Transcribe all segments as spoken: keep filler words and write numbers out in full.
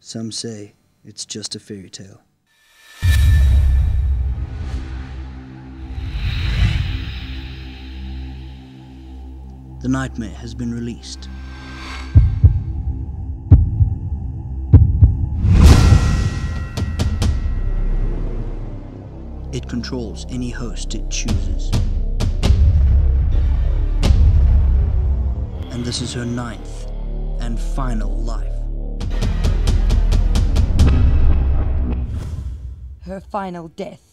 Some say it's just a fairy tale. The nightmare has been released. It controls any host it chooses. And this is her ninth and final life. Her final death.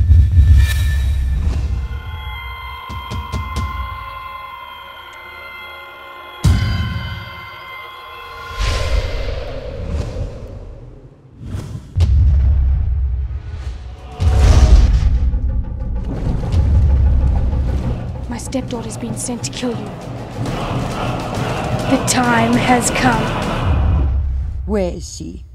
My stepdaughter's been sent to kill you. The time has come. Where is she?